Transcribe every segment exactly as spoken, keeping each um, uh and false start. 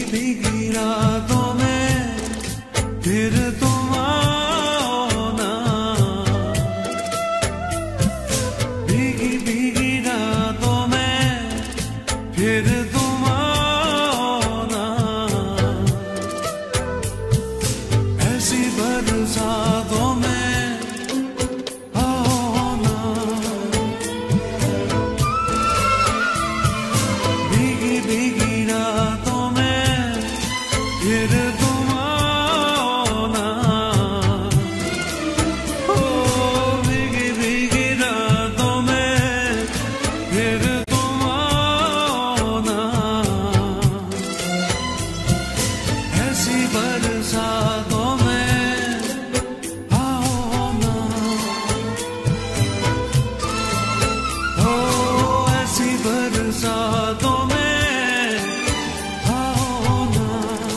भीगी रातों में फिर तुम आओ ना, भीगी भीगी रातों में फिर तुम आओ ना, ऐसी बरसातों में आओ ना, भीगी भीगी रातों में फिर तुम आओ ना, ओ भीगी भीगी रातों में फिर तुम आओ ना, ऐसी बरसातों में आओ ना, ओ ऐसी बरसातों में आओ ना।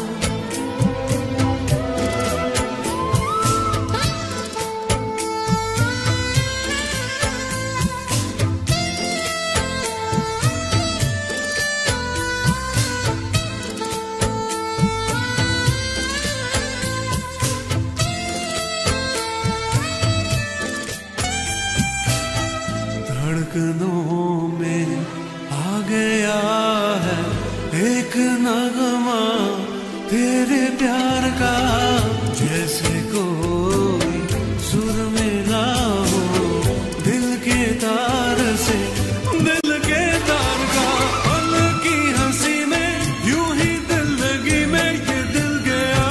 धड़कनों में आ गया है एक नगमा तेरे प्यार का, जैसे कोई सुर मिला हो दिल के तार से, दिल के तार का, पल की हंसी में यूं ही दिल लगी में ये दिल गया,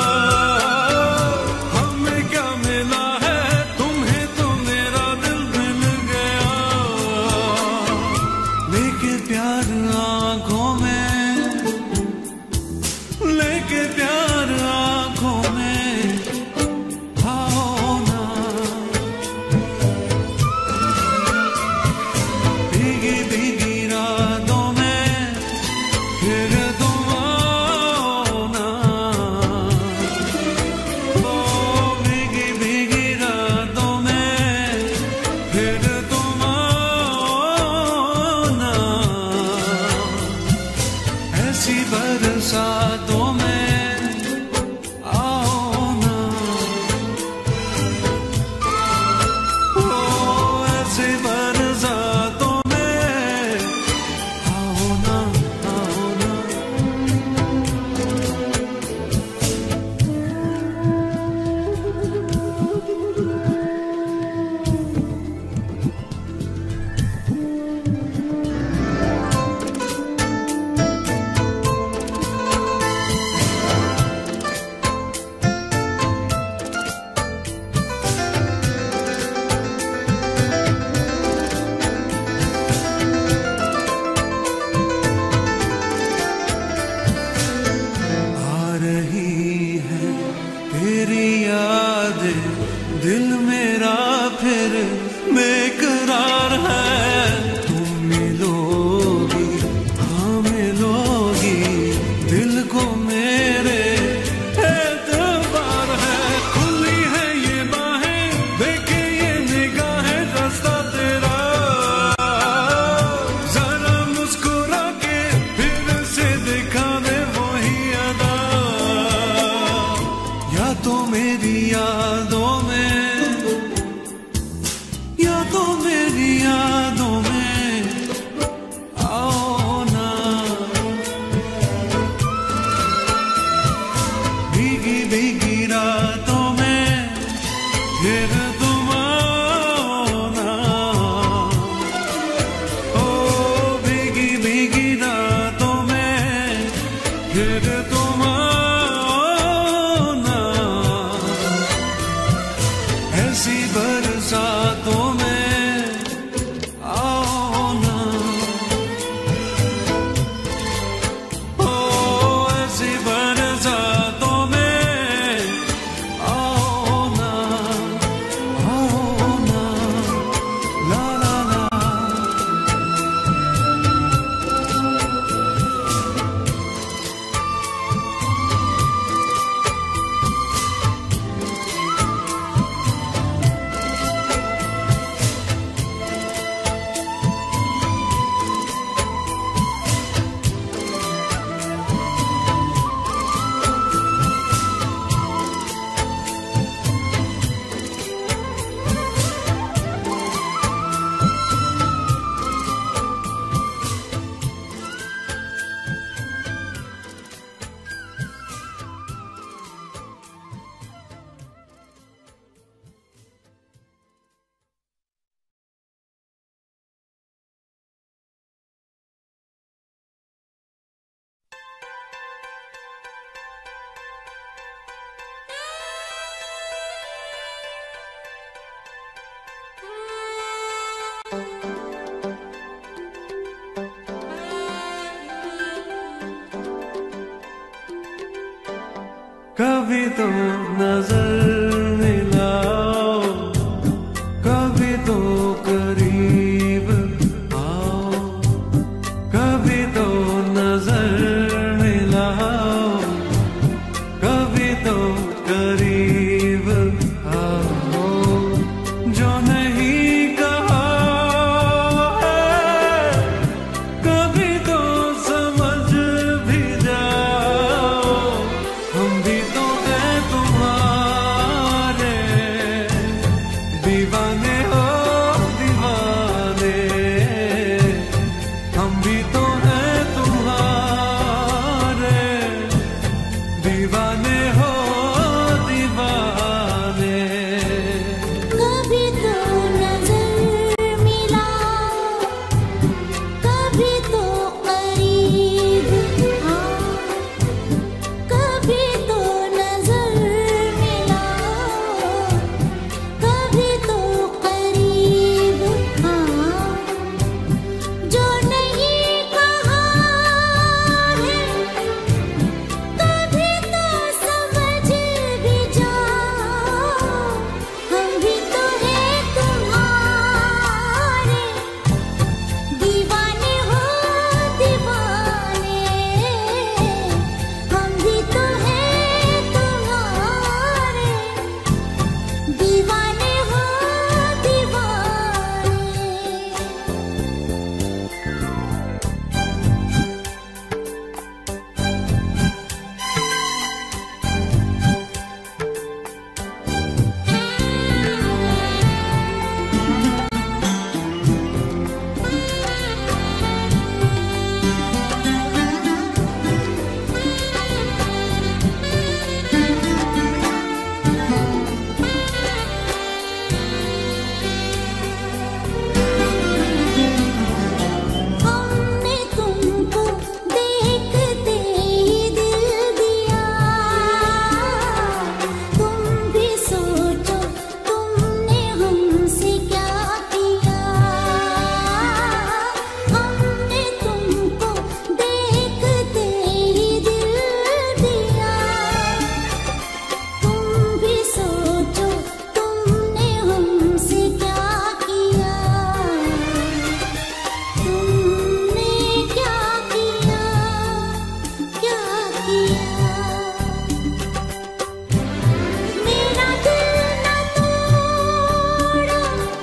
हमें क्या मिला है तुम्हें तो मेरा दिल मिल गया, लेके प्यार आंखों में, लेके प्यार आंखों में आओ ना, भीगी भीगी रातों में फिर तुम आओ ना, ओ भीगी भीगी रातों में फिर तुम आओ ना, ऐसी बरसातों में आओ ना, ओ ऐसी बरसातों में आओ ना, आओ ना। आ रही है तेरी यादें, दिल मेरा फिर बेकरार है, तुम मिलोगी हाँ मिलोगी दिल को मेरे एतबार है, खुली है ये बाहें देखे ये निगाहें, रास्ता तेरा जरा मुस्कुरा के फिर से दिखा दे वही अदा, या तो मेरी यादों में, या तो मेरी यादों में आओ ना, भीगी भीगी रातों में फिर तुम आओ ना, ओ भीगी भीगी रातों में फिर तुम आओ ना, ऐसी बरसातों में आओ ना, ओ ऐसी बरसातों में आओ ना, आओ ना, ला ला ला। कभी तो नजर मिलाओ, कभी तो करीब आओ, कभी तो नजर मिलाओ, कभी तो करीब आओ। जो नहीं कहा है कभी तो समझ भी जाओ, हम भी तो हैं तुम्हारे दीवाने हो दीवाने, हम भी तो हैं तुम्हारे दीवाने हो दीवाने। कभी तो नजर मिलाओ, कभी तो करीब आओ, कभी तो नजर मिलाओ, कभी तो करीब आओ। जो नहीं कहा है कभी तो समझ भी जाओ, हम भी तो हैं तुम्हारे दीवाने हो दीवाने, हम भी तो हैं तुम्हारे दीवाने हो दीवाने। हमने तुमको देखते ही दिल दिया, तुम भी सोचो तुमने हमसे क्या किया। हमने तुमको देखते ही दिल दिया, तुम भी सोचो तुमने हमसे क्या किया। तुमने क्या किया, क्या किया। मेरा दिल न तोड़ो,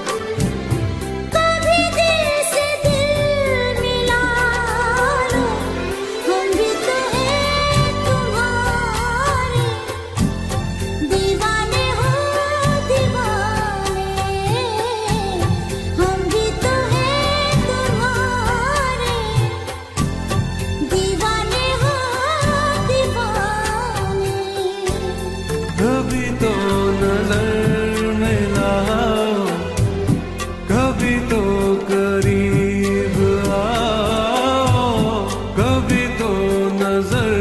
कभी दिल से दिल मिला लो, हम भी तो हैं तुम्हारे दीवाने हो दीवाने, हम भी तो हैं तुम्हारे दीवाने हो दीवाने। कभी तो नजर मिलाओ, कभी तो करीब आओ, कभी तो नजर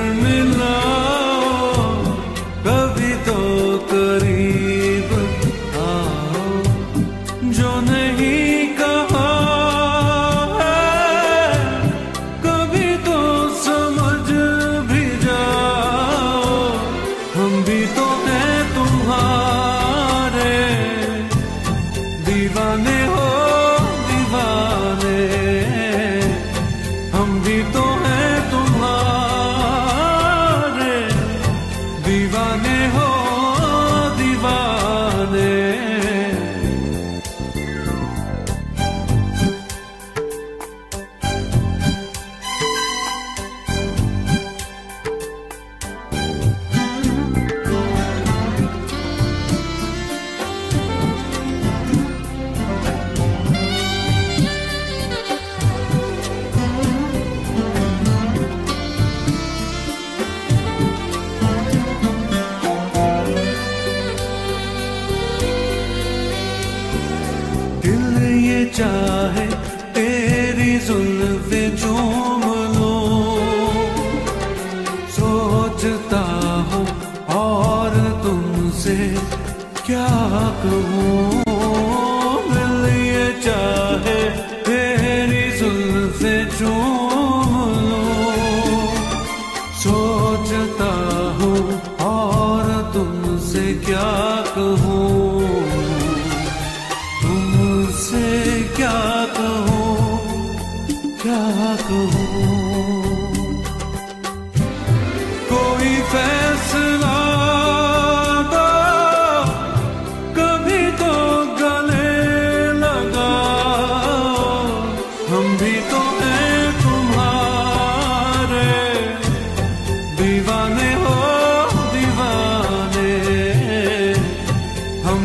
मिलाओ, कभी तो करीब आओ। जो नहीं कहा है कभी तो समझ भी जाओ, हम भी तो हैं तुम्हारे दीवाने हो दीवाने, हम भी तो हैं तुम्हारे दीवाने हो दीवाने। दिल ये चाहे तेरी जुल्फे चूम लो, सोचता हूँ और तुमसे क्या कहूँ। दिल ये चाहे तेरी जुल्फे चूम लो, सोचता हूँ क्या कहूँ, तुमसे क्या कहूँ, क्या कहूँ। कोई फैसला दो, कभी तो गले लगाओ, हम भी तो हैं तुम्हारे दीवाने हो दीवाने, हम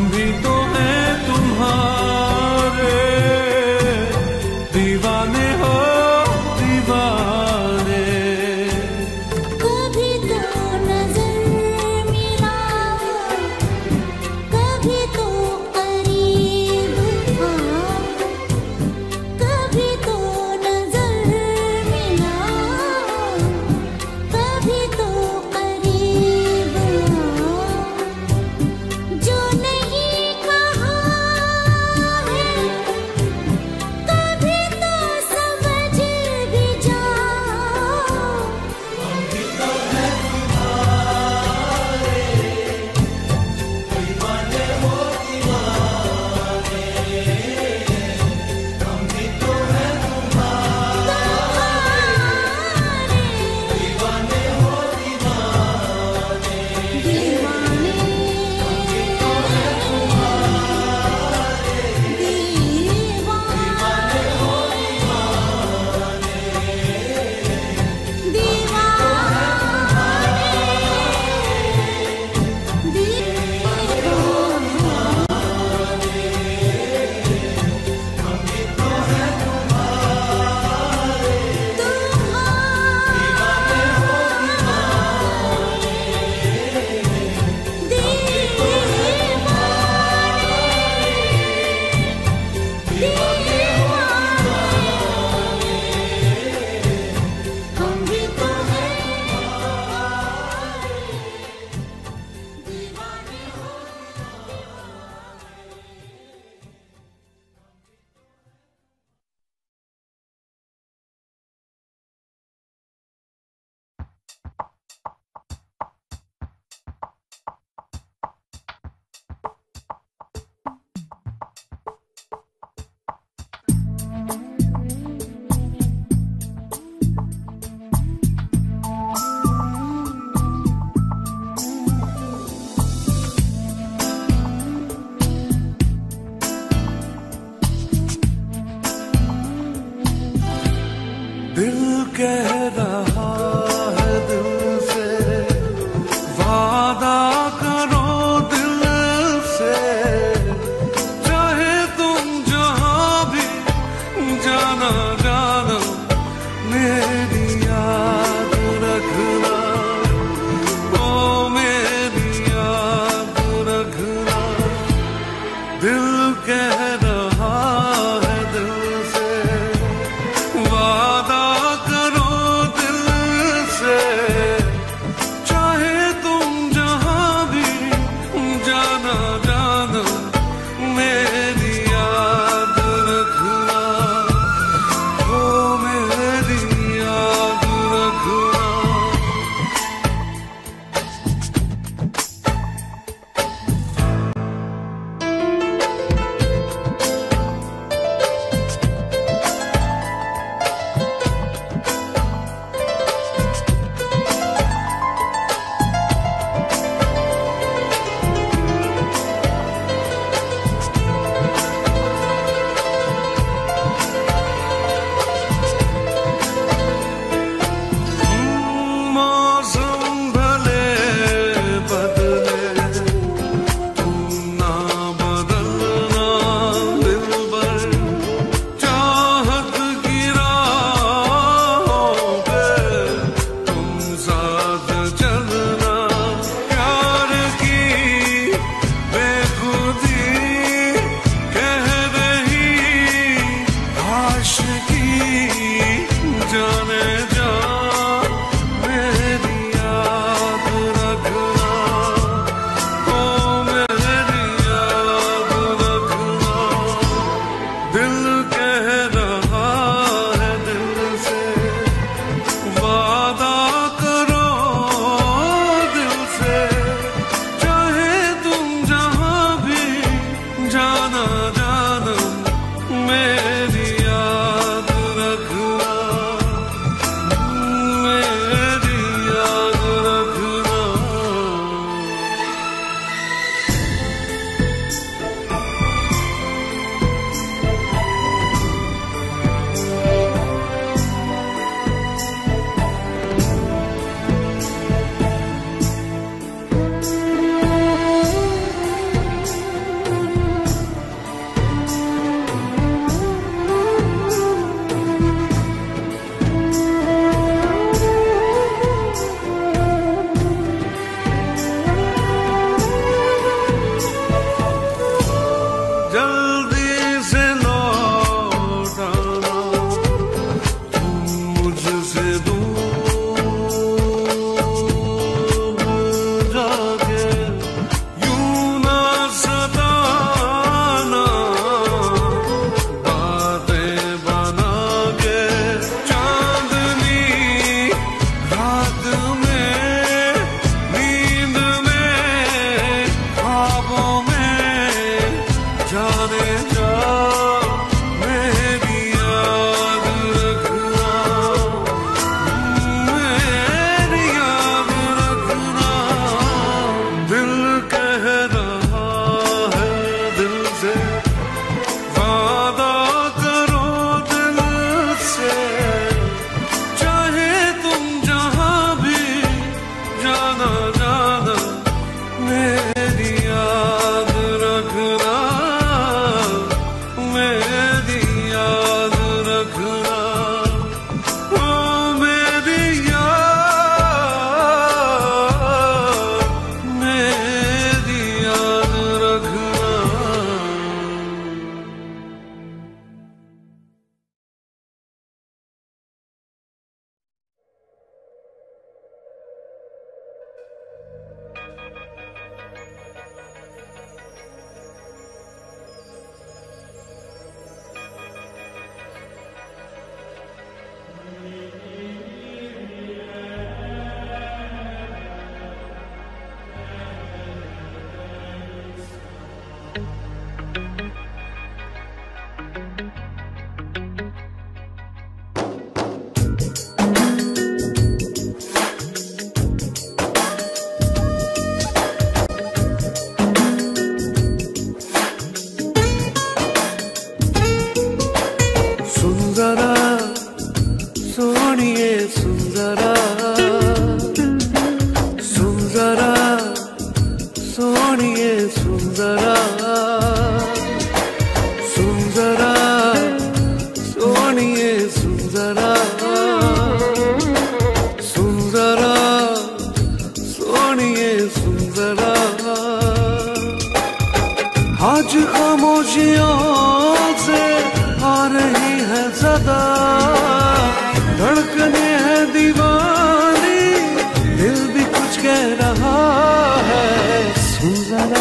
खामोशियों से आ रही है सदा, धड़कने है दीवानी, दिल भी कुछ कह रहा है। सुन जरा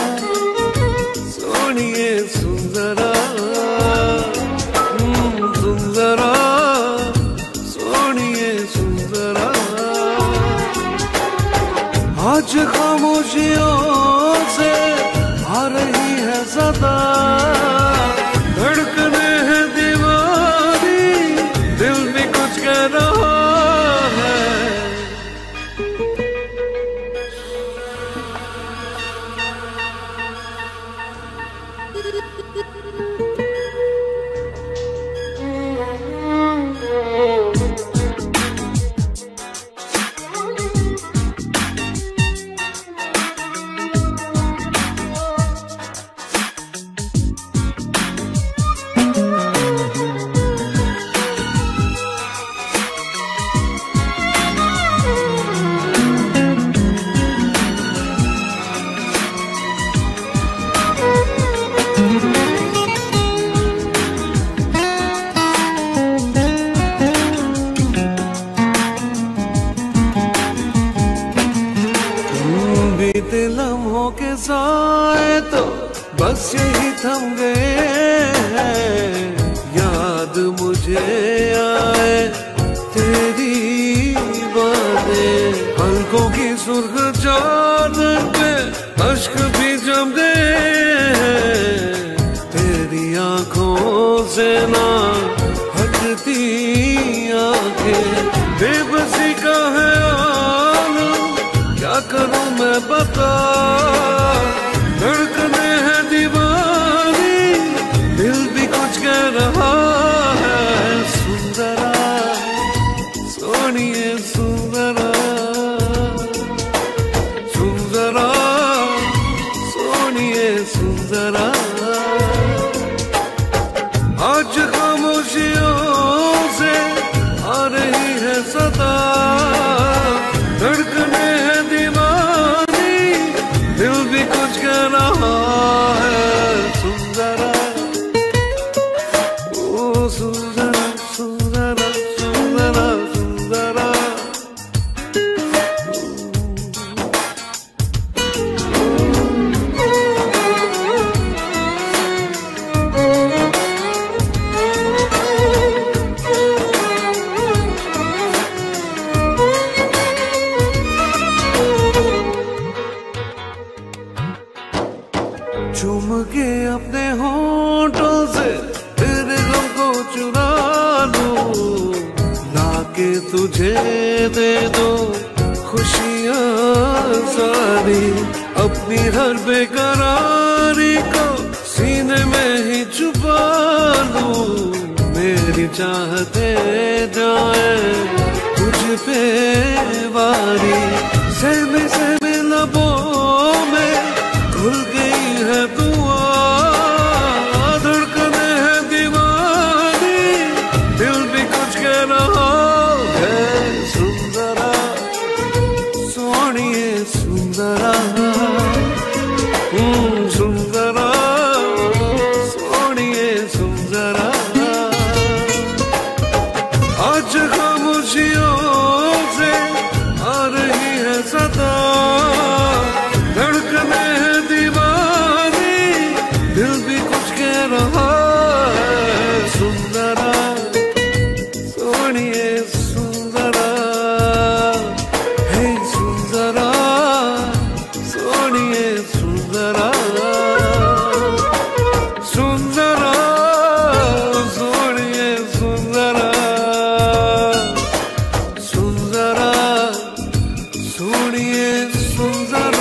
सोनिए सुन जरा, सुन जरा सोनिए सुन जरा। आज खामोशियों से आ रही है सदा, धड़कने है दीवानी, दिल भी कुछ कह रहा है। बीते लम्हों के साए तो बस यही थम गए हैं, याद मुझे आए तेरी बातें। पलकों की सुर्ख चादर पे अश्क भी जम गए हैं, तेरी आंखों से ना हटती आंखें। बेबसी का है आलम, क्या करूं मैं बता, धड़कने है दीवानी, दिल भी कुछ कह रहा है। सुन जरा सोनिए सुन जरा, सुन जरा सोनिए सुन जरा। आज खामोशियों से आ रही है सदा, धड़कने है दीवानी, दिल भी कुछ कह रहा है। सुन जरा ओ सुन जरा सुन जरा सुन जरा सुन जरा। चूम के अपने होंठों से तेरे गम को चुरा लूं, लाके तुझे दे दो खुशियां सारी। अपनी हर बेकरारी को सीने में ही छुपा लूं, मेरी चाहते जाए तुझ पे वारी। सहमे सहमे लबों में घुल गई है दुआ, धड़कने है दीवानी, दिल भी कुछ कह रहा है। सुन जरा सोनिए सुन जरा, सुन जरा सोनिए सुन जरा। आज खामोशियों से आ रही है सदा, धड़कने है दीवानी, दिल भी कुछ कह रहा है। सुन जरा सोनिए सुन जरा, हे सुन जरा सोनिए सुन जरा, सुन जरा सोनिए सुन जरा, सुन जरा सोनिए सुन जरा।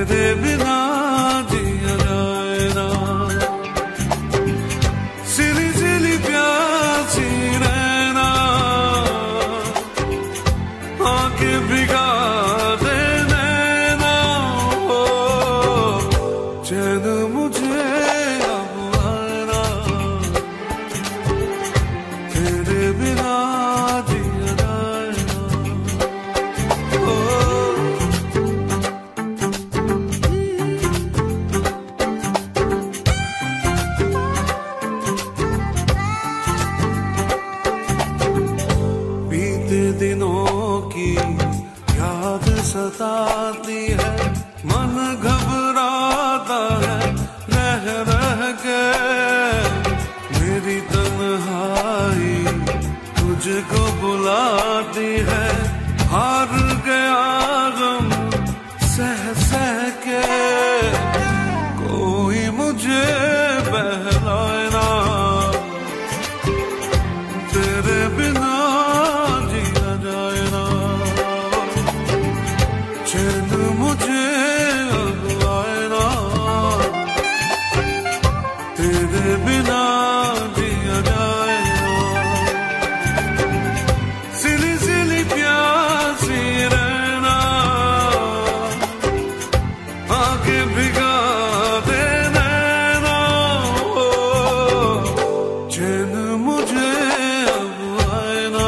तेरे बिना जिया जाए ना। सिली सिली प्यासी रहना, आंखें भिगा दे नैना, हो चैन मुझे अब आना, तेरे बिना जिया जाए ना। ओ बीते दिनों की याद सताती है, मन घबराता है रह रह के, मेरी तन्हाई तुझको बुलाती है, हार गया गम सह सह के, कोई मुझे बहलाए ना, तेरे बिना जिया जाए ना। चैन मुझे अब आए ना, तेरे बिना जिया जाए ना। सिली सिली प्यासी रहना, आंखें भिगा दे नैना, ओ चैन मुझे अब आए ना,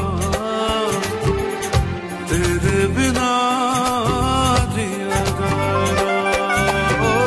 तेरे बिना जिया जाए ना। ओ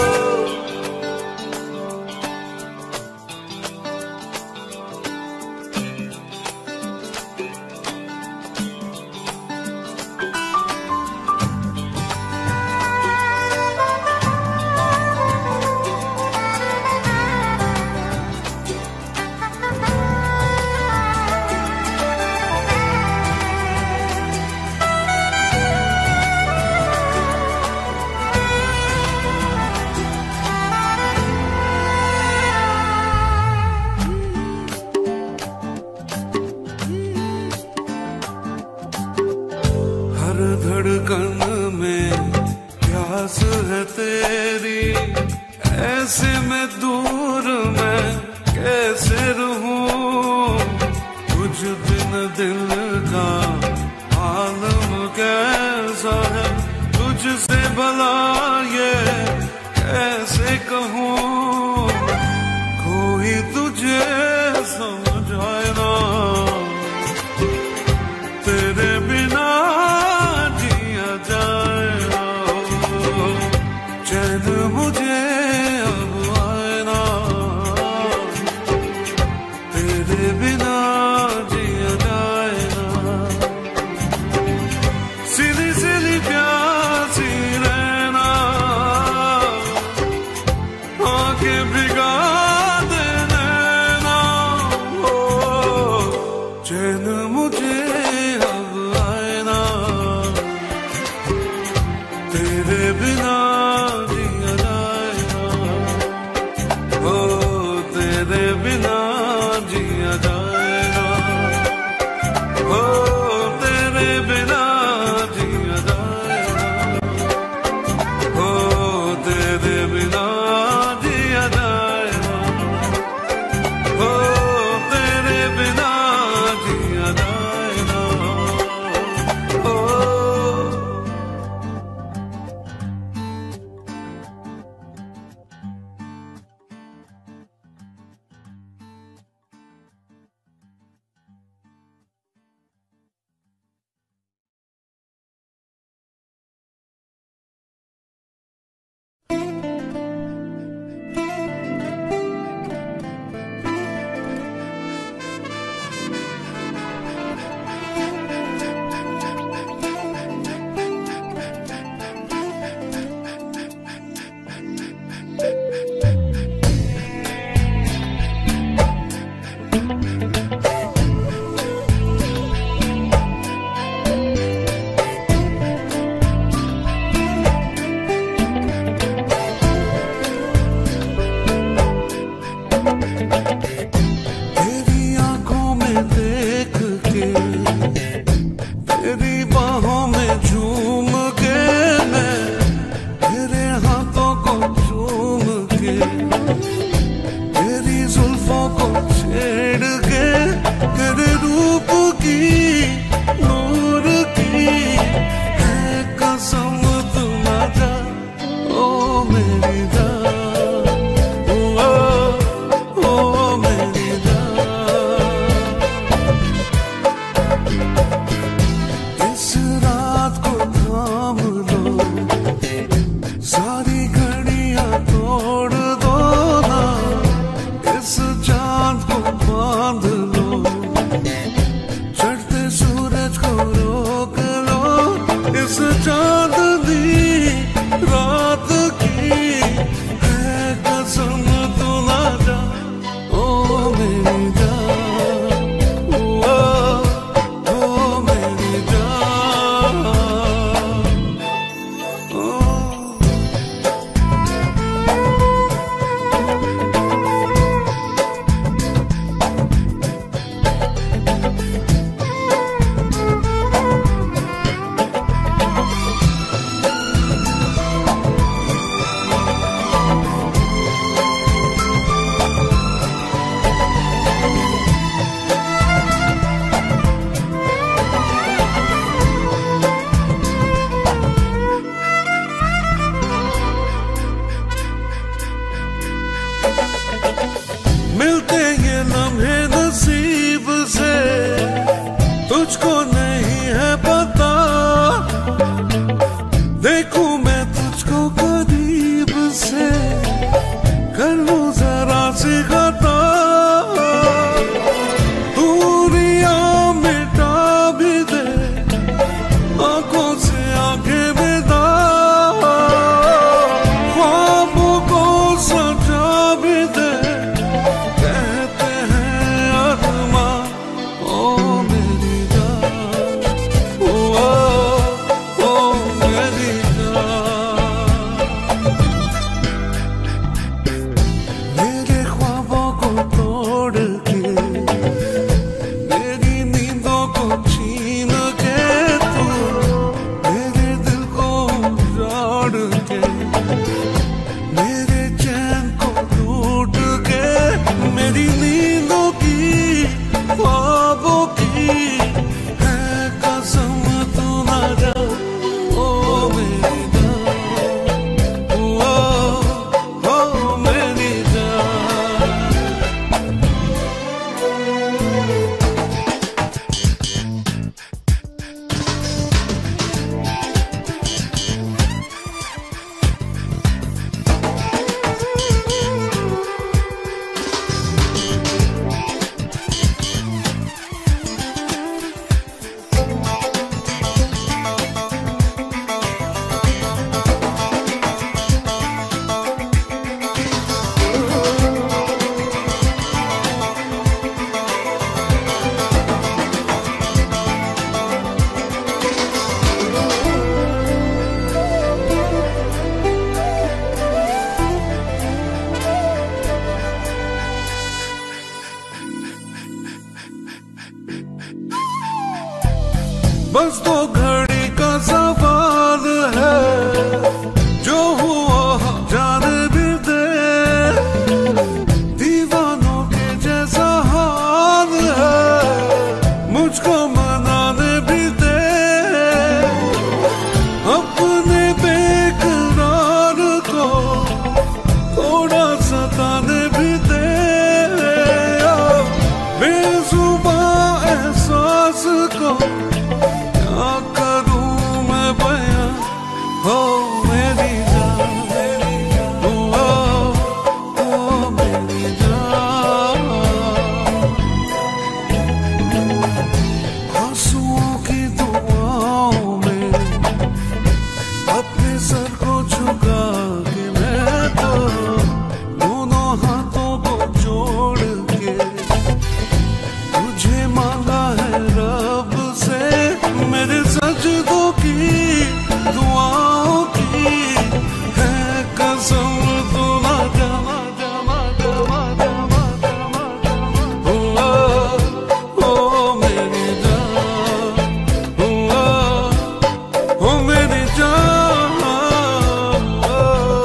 हर धड़कन में प्यास है तेरी, ऐसे में दूर मैं कैसे रहूं, कुछ दिन दिल का आलम कैसा है, तुझसे भला ये कैसे कहूं, कोई तुझे समझाए ना, तेरे बिना जिया जाए ना। चैन मुझे अब आए ना, तेरे बिना जिया जाए ना। सिली सिली प्यासी रहना, आंखें भिगा दे नैना, हो चैन मुझे अब आए ना, तेरे बिना जिया जाए ना। हो तेरे बिना जिया जाए ना, हो तेरे बिना जिया जाए ना, हो तेरे बिना जिया जाए ना, हो तेरे बिना जिया जाए ना। ओ बस दो घड़ी का सवाल है, जो हुआ जाने भी दे। दीवानों के जैसा हाल है, मुझको मनाने भी दे। अपने बेकरार को थोड़ा सताने भी दे। बेजुबां एहसास को क्या करूं मैं बयां, हो मेरी जान, ओ, ओ मेरी जान। आंसुओं की दुआओं में अपने सर को झुका के मैं तो दोनों हाथों को जोड़ के तुझे मांगा है रब से। मेरे सजदों की दुआओं की है कसम, तू ना जाना जाना जाना जाना जाना जाना। ओ, ओ मेरी जान, ओ, ओ मेरी जान, ओ,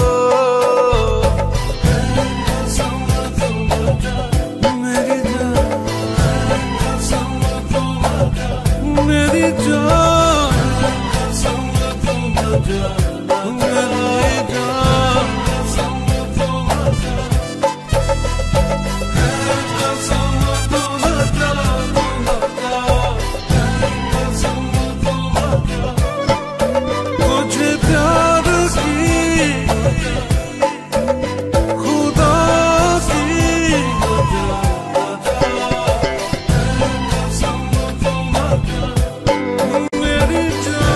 है कसम तू ना जा मेरी जान, है कसम तू ना जा मेरी जान, है कसम तू ना जा मेरी जान, कसम तू ना जा, है कसम तू ना जा, तू ना जा, है कसम तू ना जा। तुझे प्यार की खुदा की कसम तू ना जा मेरी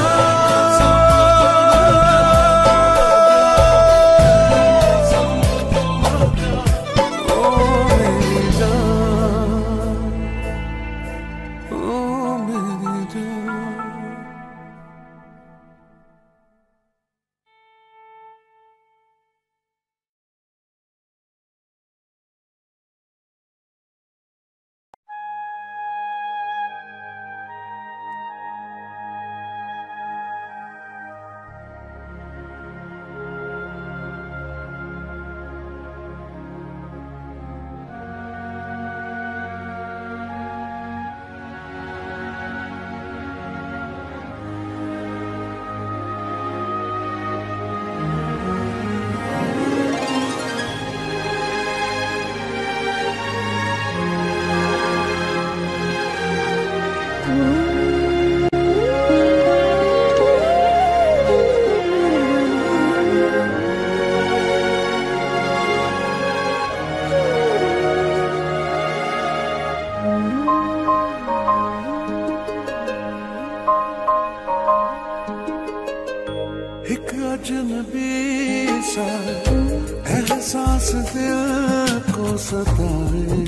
एक अजनबी सा एहसास दिल को सताए,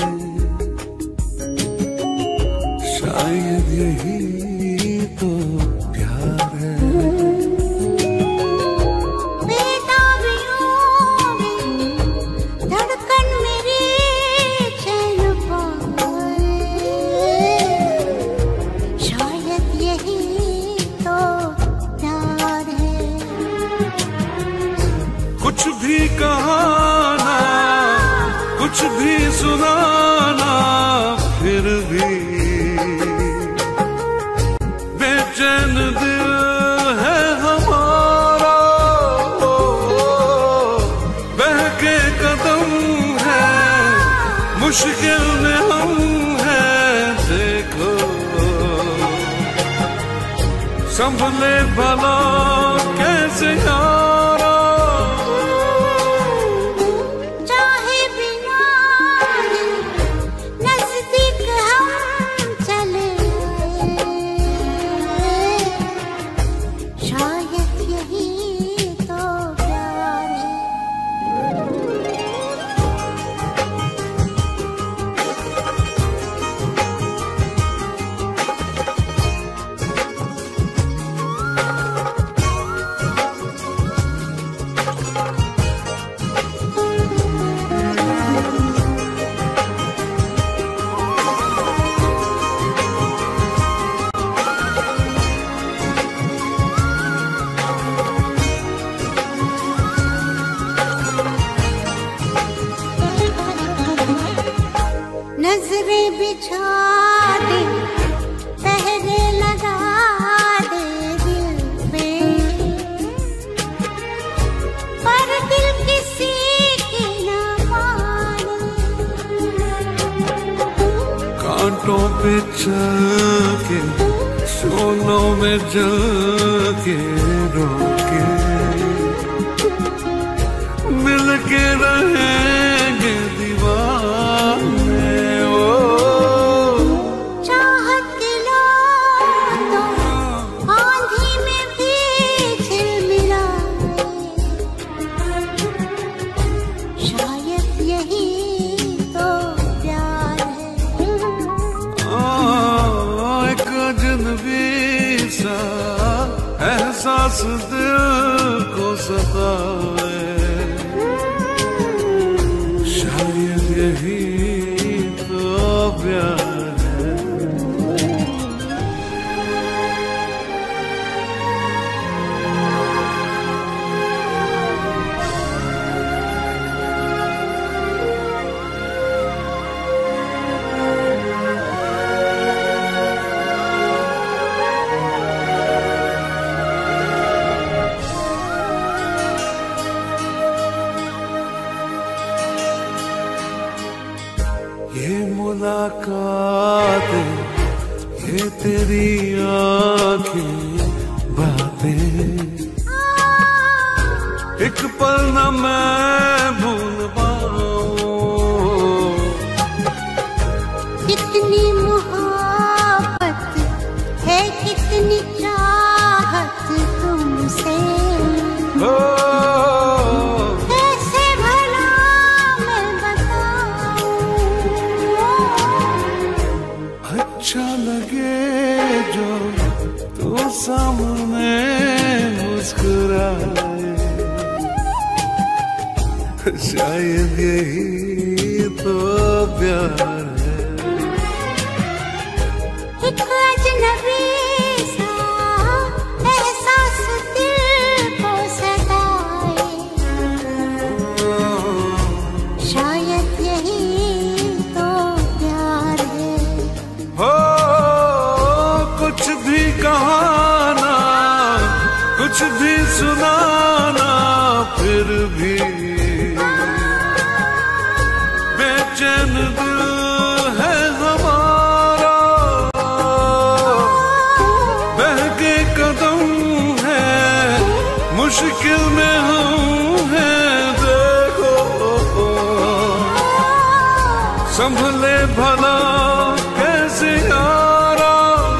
शायद यही तो प्यार है। बेताबियों में धड़कन मेरी चैन पाए, शायद यही तो प्यार है। कुछ भी कहाना, कुछ भी सुनाना, फिर भी बेचैन दिल है हमारा। बहके कदम है, मुश्किल में हम हैं, देखो संभले भला कैसे यारा। चाहे बिना नजदीक हम चले आए, शायद यही तो प्यार है। असरे बिछा दे, पहरे लगा दे दिल पे, पर दिल किसी की ना माने। कांटों पे चल के शोलों में जल के रोके मिल के रहेंगे दीवाने। ओ चाहत के लोग तो आंधी में भी झिलमिलाए, शायद यही तो प्यार है। आ, एक अजनबी सा एहसास दिल को सताए, शायद यही तो प्यार है। ये मुलाकातें, ये तेरी आँखें बातें, एक पल न मैं भूल पाऊं। कितनी मोहब्बत है, कितनी चाहत तुमसे, ओ कैसे भला मैं बताऊं। अच्छा लगे जो तू सामने मुस्कुराए, शायद यही तो प्यार है। एक अजनबी सा एहसास दिल को सताए, शायद यही तो प्यार है। हो कुछ भी कहाना, कुछ भी सुनाना, फिर भी बेचैन दिल है हमारा, बहके कदम है, मुश्किल में हम हैं। देखो संभले भला कैसे यारा,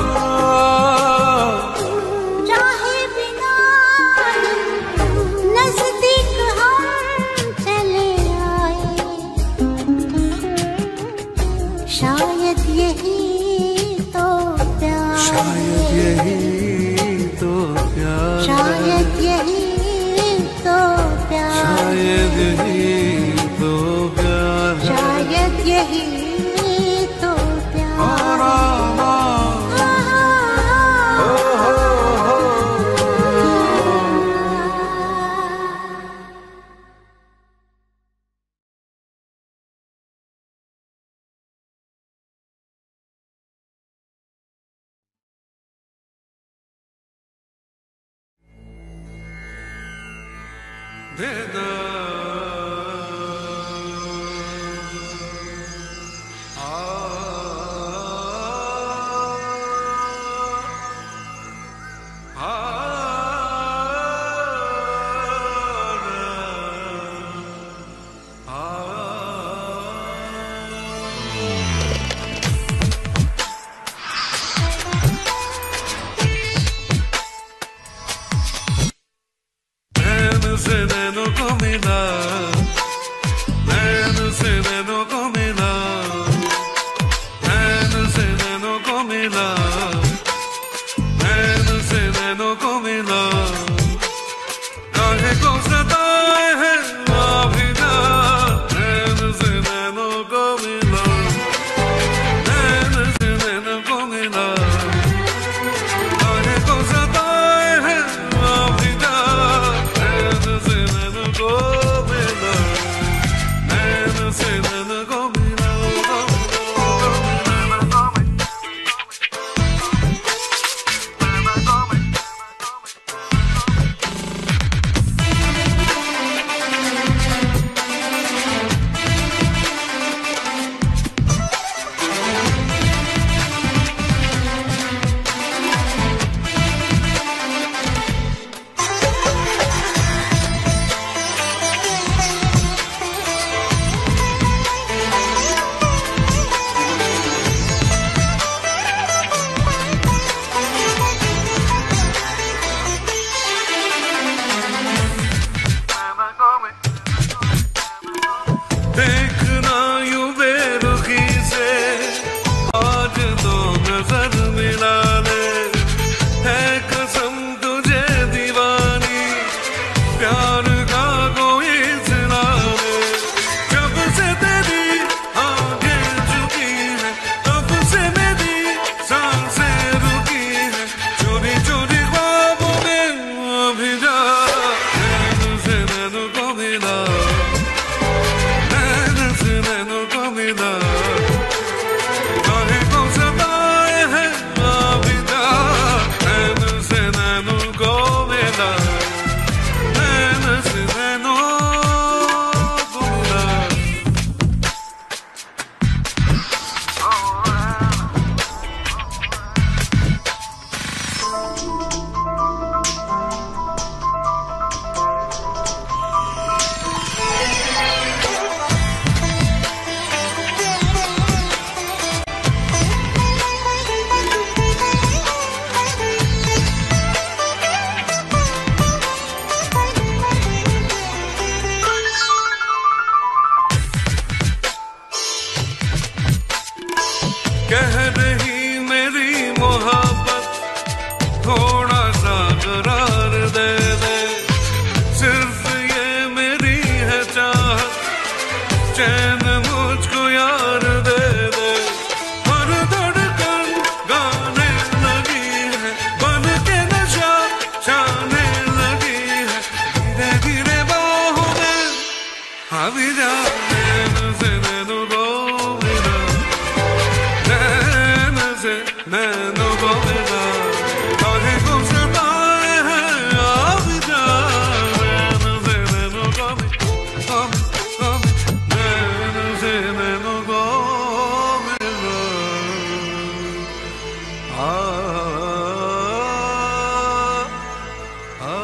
चाहे बिना नजदीक हम चले आए, शायद यही तो प्यार है। शायद यही तो प्यार है। शायद यही तो प्यार है। शायद यही तो प्यार है। शायद यही तो प्यार है। दे दो आ आ नैन से नैनों को मिला मिला, नैन से नैनों को मिला, काहे को सताए है आबिदा, नैन से नैनों को मिला, नैन से नैनों को मिला। कह रही मेरी मोहब्बत थोड़ा सा करार दे दे, सिर्फ ये मेरी है चाहत, चैन मुझको यार दे दे। हर धड़कन गाने लगी है, बन के नशा छाने लगी है, धीरे धीरे बाहों में हावी जा, नैन से नैनों को मिला, नैन से नैनों को मिला, काहे को सताए हैं आबिदा, नैन से नैनों को मिला, नैन से नैनों को मिला। आ, आ, आ,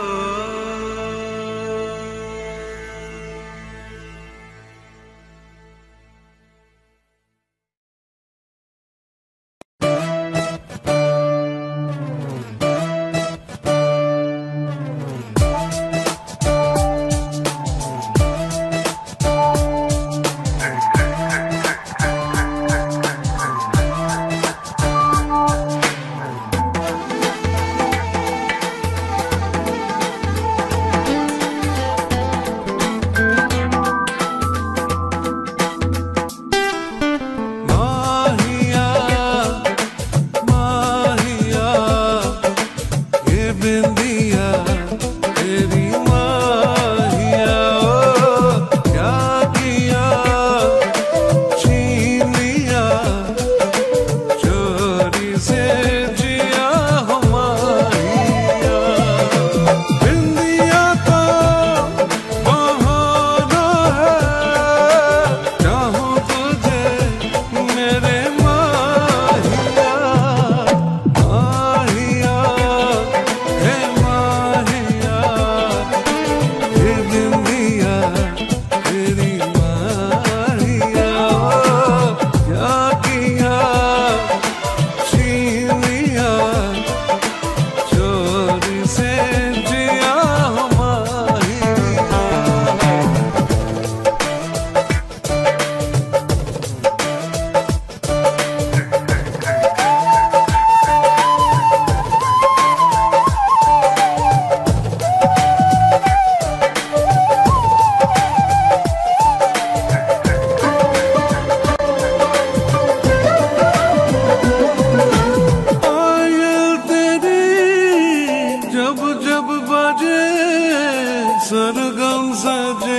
माहिया माहिया ये बिंदिया तेरी माहिया, ओ क्या किया छीन लिया चोरी से जिया हो माहिया, बिंदिया का बहाना है, चाहूं तुझे मेरे माहिया, माहिया हे माहिया ये बिंदिया तेरी माहिया, ओ क्या किया छीन लिया चोरी से जिया हो माहिया। पायल तेरी जब जब बजे सरगम सजे